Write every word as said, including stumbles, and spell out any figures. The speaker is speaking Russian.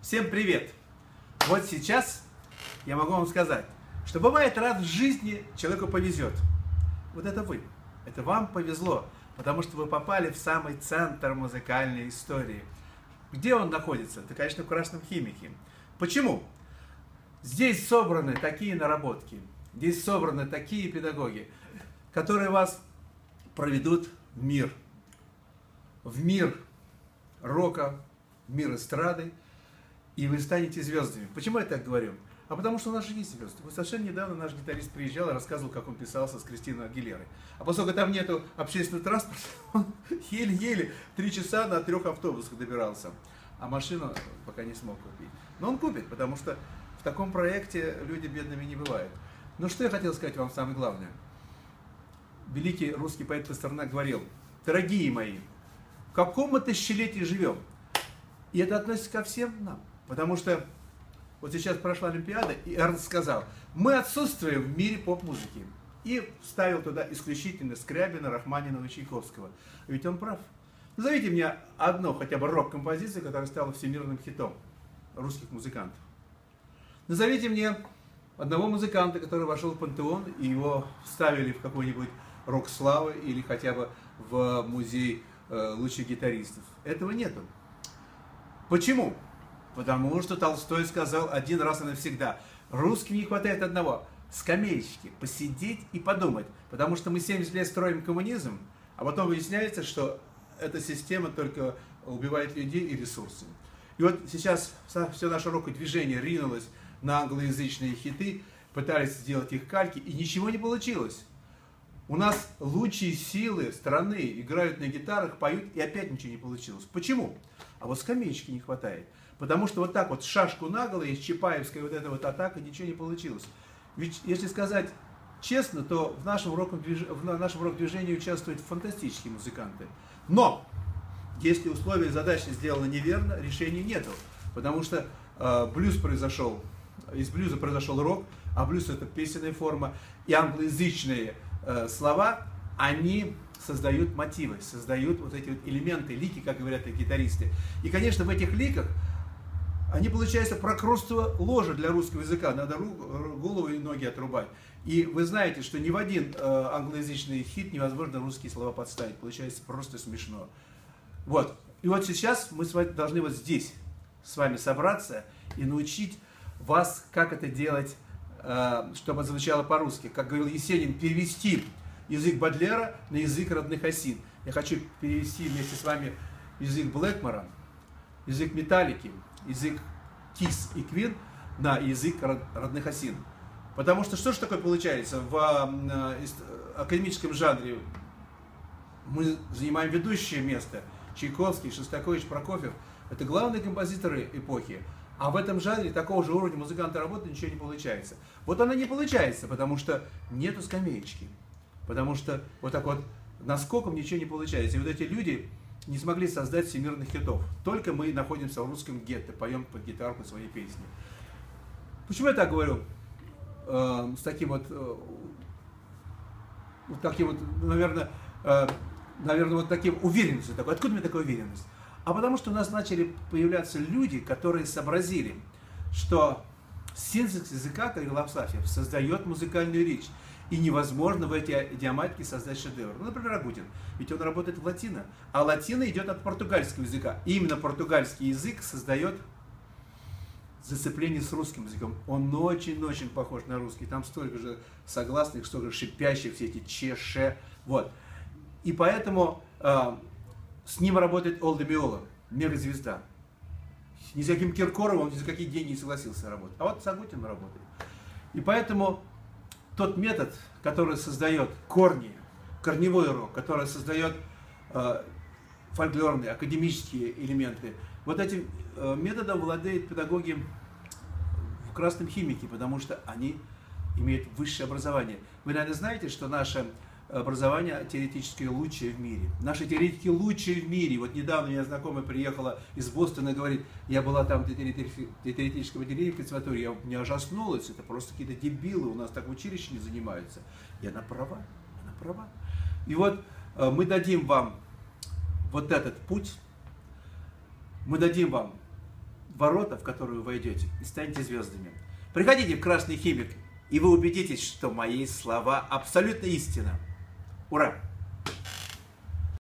Всем привет! Вот сейчас я могу вам сказать, что бывает раз в жизни человеку повезет. Вот это вы. Это вам повезло, потому что вы попали в самый центр музыкальной истории. Где он находится? Это, конечно, в Красном Химике. Почему? Здесь собраны такие наработки, здесь собраны такие педагоги, которые вас проведут в мир. В мир рока, в мир эстрады, и вы станете звездами. Почему я так говорю? А потому что у нас же есть звезды. Вот совершенно недавно наш гитарист приезжал и рассказывал, как он писался с Кристиной Агилерой. А поскольку там нету общественного транспорта, он еле-еле три часа на трех автобусах добирался. А машину пока не смог купить. Но он купит, потому что в таком проекте люди бедными не бывают. Но что я хотел сказать вам самое главное. Великий русский поэт Пастернак говорил: дорогие мои, в каком мы тысячелетии живем? И это относится ко всем нам. Потому что вот сейчас прошла Олимпиада, и Эрнст сказал: мы отсутствуем в мире поп-музыки. И вставил туда исключительно Скрябина, Рахманинова и Чайковского. Ведь он прав. Назовите мне одну хотя бы рок-композицию, которая стала всемирным хитом русских музыкантов. Назовите мне одного музыканта, который вошел в пантеон, и его вставили в какой-нибудь рок славы или хотя бы в музей э, лучших гитаристов. Этого нету. Почему? Потому что Толстой сказал один раз и навсегда: русским не хватает одного — скамеечки, посидеть и подумать. Потому что мы семьдесят лет строим коммунизм, а потом выясняется, что эта система только убивает людей и ресурсы. И вот сейчас все наше рок-движение ринулось на англоязычные хиты, пытались сделать их кальки, и ничего не получилось. У нас лучшие силы страны играют на гитарах, поют, и опять ничего не получилось. Почему? А вот скамеечки не хватает. Потому что вот так вот шашку наголо, из Чапаевской вот эта вот атака, ничего не получилось. Ведь если сказать честно, то в нашем рок-движении участвуют фантастические музыканты. Но если условия задачи сделаны неверно, решения нету. Потому что э, блюз произошел, из блюза произошел рок, а блюз — это песенная форма, и англоязычные э, слова, они создают мотивы, создают вот эти вот элементы, лики, как говорят гитаристы. И, конечно, в этих ликах они, получается, прокрустово ложе для русского языка. Надо голову и ноги отрубать. И вы знаете, что ни в один э, англоязычный хит невозможно русские слова подставить. Получается просто смешно. Вот. И вот сейчас мы с вами должны вот здесь с вами собраться и научить вас, как это делать, э, чтобы это звучало по-русски. Как говорил Есенин, перевести язык Бодлера на язык родных осин. Я хочу перевести вместе с вами язык Блэкмора, язык Металлики, язык Кис и Квин на язык родных осин. Потому что что же такое получается? В академическом жанре мы занимаем ведущее место. Чайковский, Шостакович, Прокофьев — это главные композиторы эпохи. А в этом жанре такого же уровня музыканта работы ничего не получается. Вот она не получается, потому что нету скамеечки. Потому что вот так вот наскоком ничего не получается. И вот эти люди не смогли создать всемирных хитов. Только мы находимся в русском гетто, поем под гитарку свои песни. Почему я так говорю? Э, с таким вот, э, вот таким вот, наверное, э, наверное, вот таким уверенностью такой. Откуда у меня такая уверенность? А потому что у нас начали появляться люди, которые сообразили, что синтез языка, как говорил Авсафьев, создает музыкальную речь. И невозможно в эти идиоматики создать шедевр. Ну, например, Агутин. Ведь он работает в латино. А латино идет от португальского языка. И именно португальский язык создает зацепление с русским языком. Он очень-очень похож на русский. Там столько же согласных, столько же шипящих, все эти че, ше. Вот. И поэтому э, с ним работает Ол де Миола, мегазвезда. Ни за каким Киркоровым, ни за какие деньги не согласился работать. А вот с Агутиным работает. И поэтому тот метод, который создает корни, корневой рок, который создает э, фольклорные, академические элементы, вот этим э, методом владеют педагоги в Красном Химике, потому что они имеют высшее образование. Вы, наверное, знаете, что наше образование теоретическое лучшее в мире. Наши теоретики лучшие в мире. Вот недавно у меня знакомая приехала из Бостона и говорит: я была там в теоретическом отделении в консерватории, я не ужаснулась, это просто какие-то дебилы, у нас так в училище не занимаются. И она права, она права. И вот э, мы дадим вам вот этот путь, мы дадим вам ворота, в которые вы войдете, и станете звездами. Приходите в Красный Химик, и вы убедитесь, что мои слова абсолютно истина. Ура!